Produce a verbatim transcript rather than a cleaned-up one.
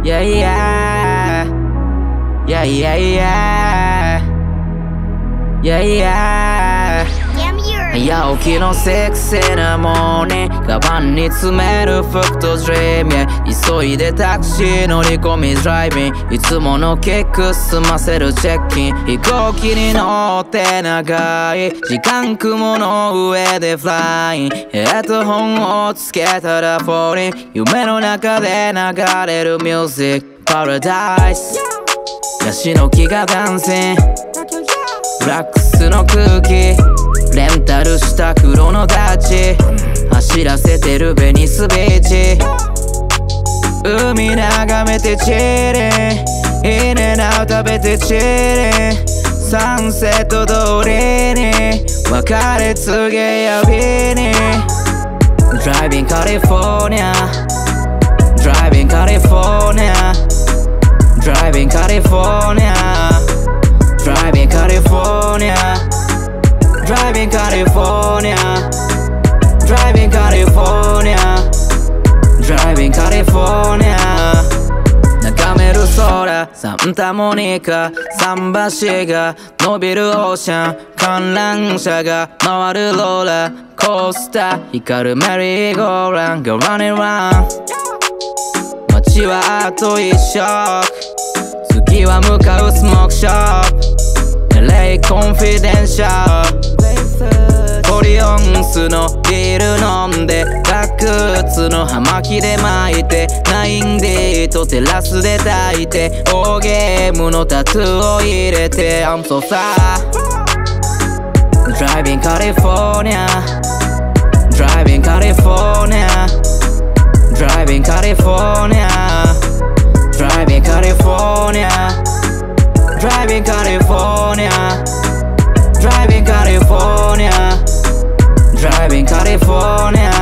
Yeah yeah Yeah yeah yeah Yeah yeah早起きのセクシーなモーニングカバンに詰める服とドリーム、yeah、急いでタクシー乗り込みドライビングいつものキック済ませるチェックイン飛行機に乗って長い時間雲の上でフラインヘッドホンをつけたらフォーリン夢の中で流れるミュージックパラダイスヤシの木がダンシングブラックスの空気レンタルした黒のダッチ走らせてるベニスビーチ海眺めてチリンイネナウ食べてチリンサンセット通りに別れ告げやびに Driving California Driving California Driving California Driving California Driving California Driving California Driving California 眺める空サンタモニカ桟橋が伸びるオーシャン観覧車が回るローラーコースター光るメリーゴーラン Go running round 街はあと一色次は向かうスモークショップエルエー コンフィデンシャルコリオンスのビール飲んでバックツの葉巻で巻いてナインデートテラスで炊いて大ゲームのタトゥーを入れて I'm so sad Driving California Driving California Driving California Driving California Driving California Driving California Driving California